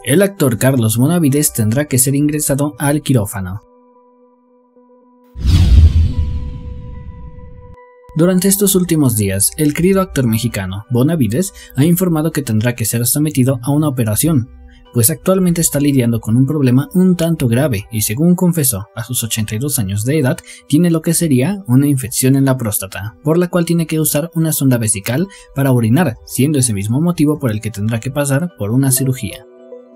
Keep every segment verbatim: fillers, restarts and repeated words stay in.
El actor Carlos Bonavides tendrá que ser ingresado al quirófano. Durante estos últimos días, el querido actor mexicano Bonavides ha informado que tendrá que ser sometido a una operación, pues actualmente está lidiando con un problema un tanto grave y, según confesó, a sus ochenta y dos años de edad, tiene lo que sería una infección en la próstata, por la cual tiene que usar una sonda vesical para orinar, siendo ese mismo motivo por el que tendrá que pasar por una cirugía.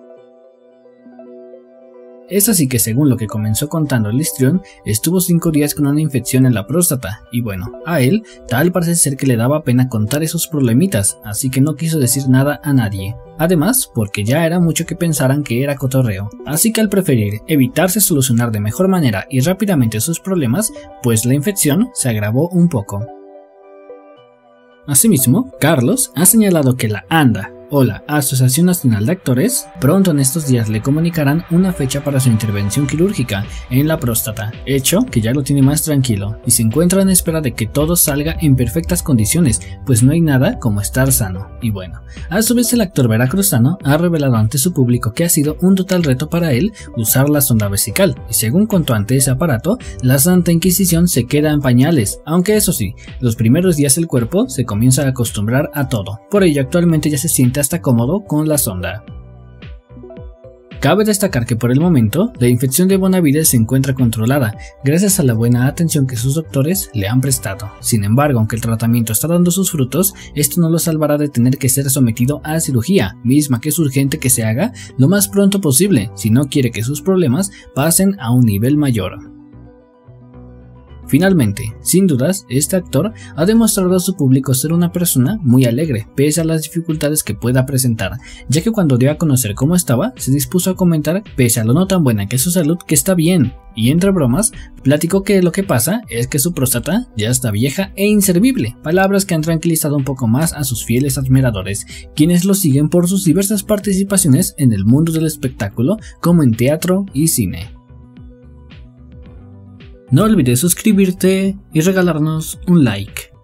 Es así que, según lo que comenzó contando el histrión, estuvo cinco días con una infección en la próstata, y bueno, a él tal parece ser que le daba pena contar esos problemitas, así que no quiso decir nada a nadie. Además, porque ya era mucho que pensaran que era cotorreo, así que al preferir evitarse solucionar de mejor manera y rápidamente sus problemas, pues la infección se agravó un poco. Asimismo, Carlos ha señalado que la ANDA, o la Asociación Nacional de Actores, pronto en estos días le comunicarán una fecha para su intervención quirúrgica en la próstata, hecho que ya lo tiene más tranquilo, y se encuentra en espera de que todo salga en perfectas condiciones, pues no hay nada como estar sano. Y bueno, a su vez el actor veracruzano ha revelado ante su público que ha sido un total reto para él usar la sonda vesical, y según contó ante ese aparato, la Santa Inquisición se queda en pañales, aunque eso sí, los primeros días el cuerpo se comienza a acostumbrar a todo, por ello actualmente ya se siente hasta cómodo con la sonda. Cabe destacar que por el momento, la infección de Bonavides se encuentra controlada, gracias a la buena atención que sus doctores le han prestado. Sin embargo, aunque el tratamiento está dando sus frutos, esto no lo salvará de tener que ser sometido a cirugía, misma que es urgente que se haga lo más pronto posible, si no quiere que sus problemas pasen a un nivel mayor. Finalmente, sin dudas, este actor ha demostrado a su público ser una persona muy alegre, pese a las dificultades que pueda presentar, ya que cuando dio a conocer cómo estaba, se dispuso a comentar, pese a lo no tan buena que es su salud, que está bien, y entre bromas, platicó que lo que pasa es que su próstata ya está vieja e inservible, palabras que han tranquilizado un poco más a sus fieles admiradores, quienes lo siguen por sus diversas participaciones en el mundo del espectáculo, como en teatro y cine. No olvides suscribirte y regalarnos un like.